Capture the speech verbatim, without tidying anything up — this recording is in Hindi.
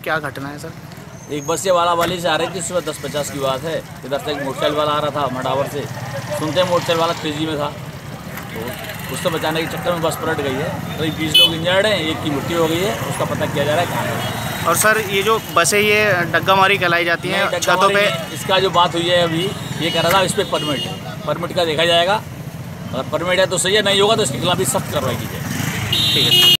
क्या घटना है सर? एक बस से वाला वाली से आ रही थी, सुबह दस पचास की बात है। इधर से एक मोटरसाइकिल वाला आ रहा था मडावर से, सुनते हैं मोटरसाइकिल वाला तेजी में था, तो उससे बचाने के चक्कर में बस पलट गई है। करीब तो बीस लोग इंजर्ड हैं, एक की मृत्यु हो गई है, उसका पता किया जा रहा है कहाँ है। और सर ये जो बसें ये डग्गा मारी कहलाई जाती हैं छतों पे, इसका जो बात हुई है अभी, ये कह रहा था इस पर परमिट है, परमिट का देखा जाएगा, अगर परमिट है तो सही है, नहीं होगा तो इसके खिलाफ भी सख्त कार्रवाई की जाएगी। ठीक है।